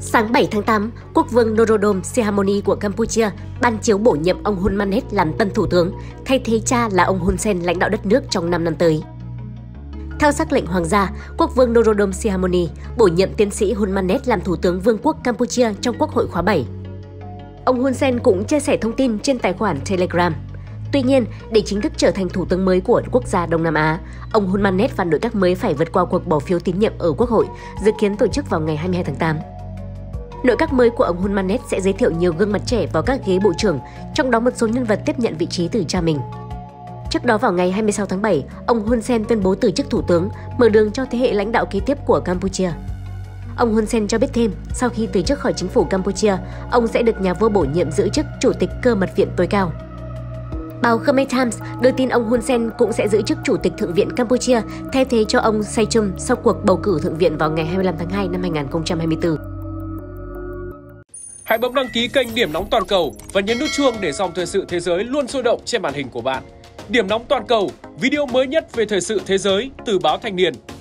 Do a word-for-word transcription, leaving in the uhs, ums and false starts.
Sáng bảy tháng tám, quốc vương Norodom Sihamoni của Campuchia ban chiếu bổ nhiệm ông Hun Manet làm tân thủ tướng, thay thế cha là ông Hun Sen lãnh đạo đất nước trong năm năm tới. Theo sắc lệnh hoàng gia, quốc vương Norodom Sihamoni bổ nhiệm tiến sĩ Hun Manet làm thủ tướng Vương quốc Campuchia trong Quốc hội khóa bảy. Ông Hun Sen cũng chia sẻ thông tin trên tài khoản Telegram. Tuy nhiên, để chính thức trở thành thủ tướng mới của quốc gia Đông Nam Á, ông Hun Manet và nội các mới phải vượt qua cuộc bỏ phiếu tín nhiệm ở Quốc hội, dự kiến tổ chức vào ngày hai mươi hai tháng tám. Nội các mới của ông Hun Manet sẽ giới thiệu nhiều gương mặt trẻ vào các ghế bộ trưởng, trong đó một số nhân vật tiếp nhận vị trí từ cha mình. Trước đó vào ngày hai mươi sáu tháng bảy, ông Hun Sen tuyên bố từ chức thủ tướng, mở đường cho thế hệ lãnh đạo kế tiếp của Campuchia. Ông Hun Sen cho biết thêm, sau khi từ chức khỏi chính phủ Campuchia, ông sẽ được nhà vua bổ nhiệm giữ chức chủ tịch cơ mật viện tối cao. Báo Khmer Times đưa tin ông Hun Sen cũng sẽ giữ chức chủ tịch Thượng viện Campuchia, thay thế cho ông Sechum sau cuộc bầu cử Thượng viện vào ngày hai mươi lăm tháng hai năm hai nghìn không trăm hai mươi tư. Hãy bấm đăng ký kênh Điểm Nóng Toàn cầu và nhấn nút chuông để dòng thời sự thế giới luôn sôi động trên màn hình của bạn. Điểm Nóng Toàn cầu, video mới nhất về thời sự thế giới từ báo Thanh niên.